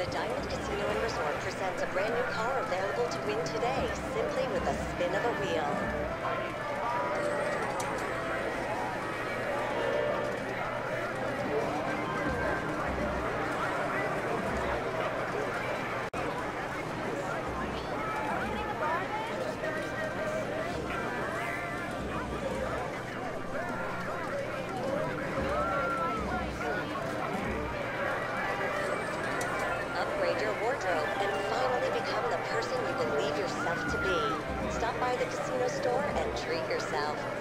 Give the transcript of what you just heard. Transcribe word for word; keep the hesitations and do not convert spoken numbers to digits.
The Diamond Casino and Resort presents a brand new car available to win today, simply with a spin of a wheel. Upgrade your wardrobe and finally become the person you believe yourself to be. Stop by the casino store and treat yourself.